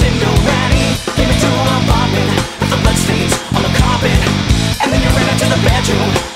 Cinderella came into our apartment, left the bloodstains on the carpet, and then you ran into the bedroom.